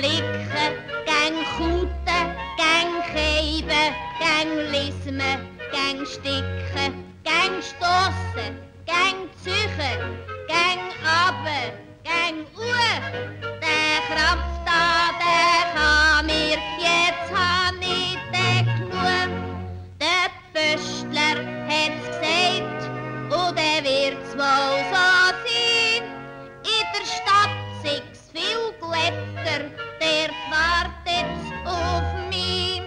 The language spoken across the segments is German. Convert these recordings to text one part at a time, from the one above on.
flicken, gang kuten, gang keiben, gang lismen, gang sticken, gang stossen, gang züchen, gang abe, gang der Kraft da, der kann mir, jetzt han ich den genug. Der Pöstler hat's gesagt, und er wird's wohl so sein. In der Stadt sechs viel Glätter, der wartet's auf mich.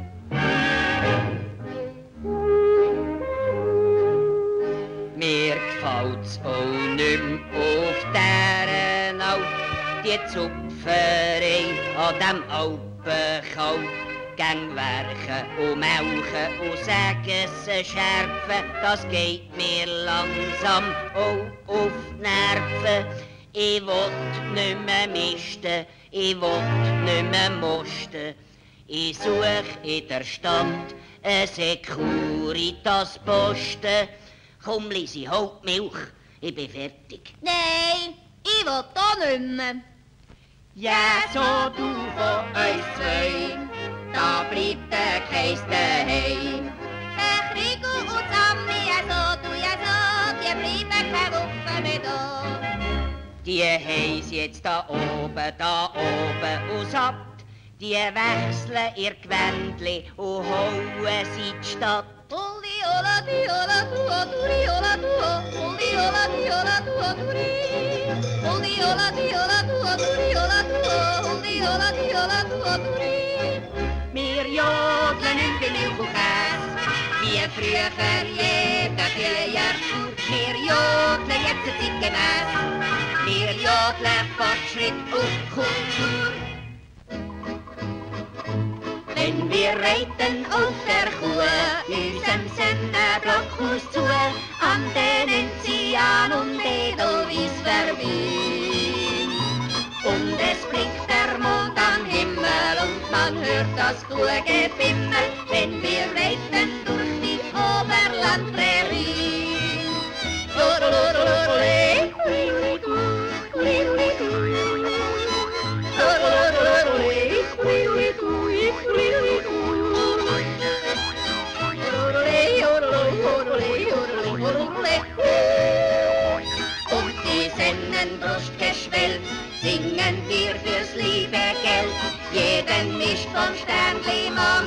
Mir gefällt's auch nimm auf deren Alp, die Zupferei an dem Alpenkalb. Gang werken und melken und sagen sie schärfen, das geht mir langsam auch auf die Nerven. Ich will nicht mehr misten, ich will nicht mehr mosten. Ich such in der Stadt eine Securitas-Posten. Komm, Lisi, halt Milch, ich bin fertig. Nein, ich will da nicht mehr. Ja, so du von uns zwei, da bleibt der Käse daheim. Der Krieg und Sammi, ja so, die bleiben keine Woche mehr da. Die heis jetzt da oben aushabt, die wechseln ihr Gewändli und hauen sie in die Stadt. Uli ola di ola tuo turi ola tuo, uli ola di ola tuo turi. Uli ola di ola tuo turi ola tuo, uli ola di ola tuo turi. Wir jodeln in den Milch und Käse, wie früher jeder Jahrschur. Wir jodeln jetzt zeitgemäß, wir jodeln Fortschritt und Kultur. Wenn wir reiten auf der Kuh, unserem Sonnenblockhaus zu, an den Enzian und Edelweiss vorbei. Und es blinkt der Mond am Himmel und man hört das Kuhgebimmel, wenn wir reiten durch die Oberlandprärie. Und die Sennenbrust geschwellt, singen wir fürs liebe Geld, jeden Mist vom Sternli morgen.